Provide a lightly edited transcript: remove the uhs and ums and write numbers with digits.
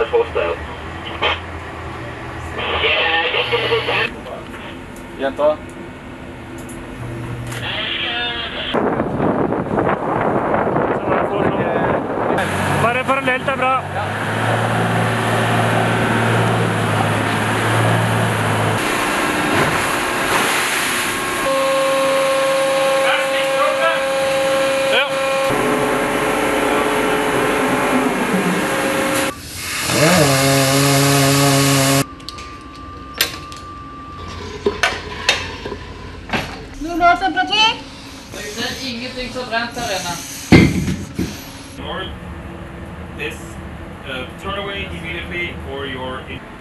That's hostile. Jenta. Bare parallelt er bra. Temperatur? Jeg ser ingenting som brent her inne. This turn away immediately for your